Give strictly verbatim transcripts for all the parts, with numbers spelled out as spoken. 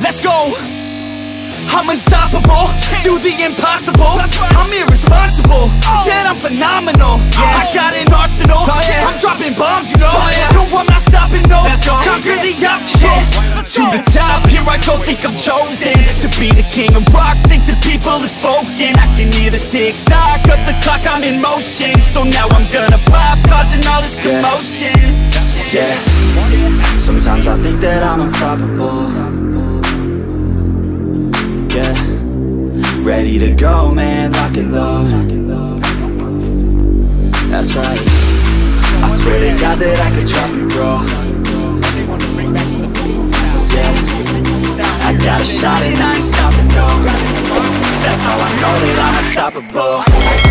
Let's go. I'm unstoppable, do the impossible. I'm irresponsible, yet I'm phenomenal. I got an arsenal, I'm dropping bombs, you know. No, I'm not stopping, no. Conquer the obstacle. To the top, here I go, think I'm chosen to be the king of rock, think the people have spoken. I can hear the tick-tock of the clock, I'm in motion. So now I'm gonna pop, causing all this commotion. Yeah, sometimes I think that I'm unstoppable. Yeah, ready to go, man, lock and load. That's right, I swear to God that I could drop you, bro. Yeah, I got a shot and I ain't stopping, no. That's how I know that I'm unstoppable.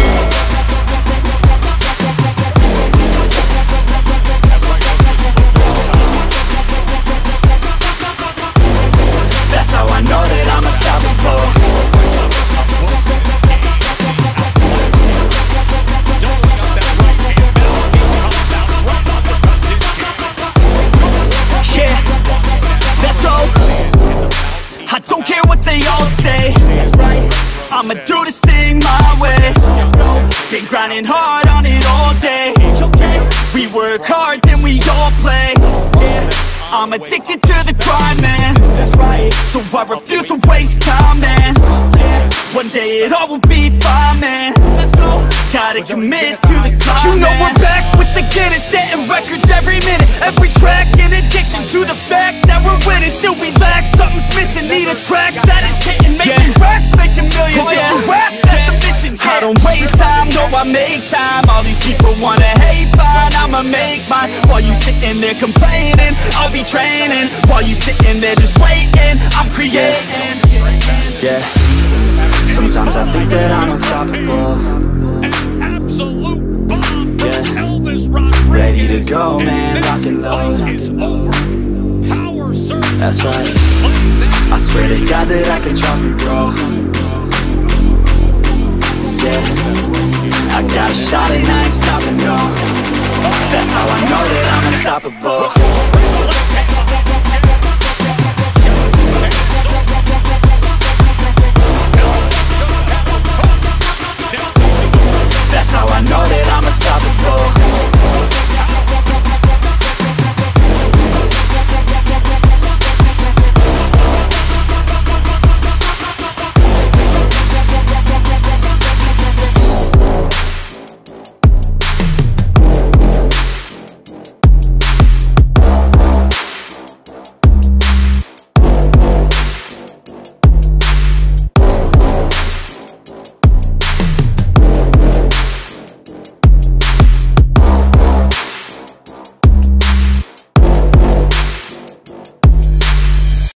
That's how I know that I'm unstoppable. Yeah, let's go. I don't care what they all say. I'ma do this thing my way. Been grinding hard on it all day. We work hard, then we all play. I'm addicted to the grind, man. So I refuse to waste time, man. One day it all will be fine, man. Gotta commit to the climb. You know we're back with the Guinness, setting records every minute, every track. In addiction to the fact that we're winning, still we lack, something's missing. Need a track that is hitting, making racks, making millions. If you rap, that's the mission. I don't waste time, no, I make time. All these people wanna hate, fine, I'ma make mine. While you sitting there complaining, I'll be training. While you sitting there just waiting, I'm creating. Yeah, sometimes I think that I'm unstoppable. Absolute bomb. Yeah, Elvis rock. ready to go, man, lock and load. Power surge. That's right, I swear to God that I could drop you, bro. Yeah, I got a shot and I ain't stopping, no. That's how I know that I'm unstoppable.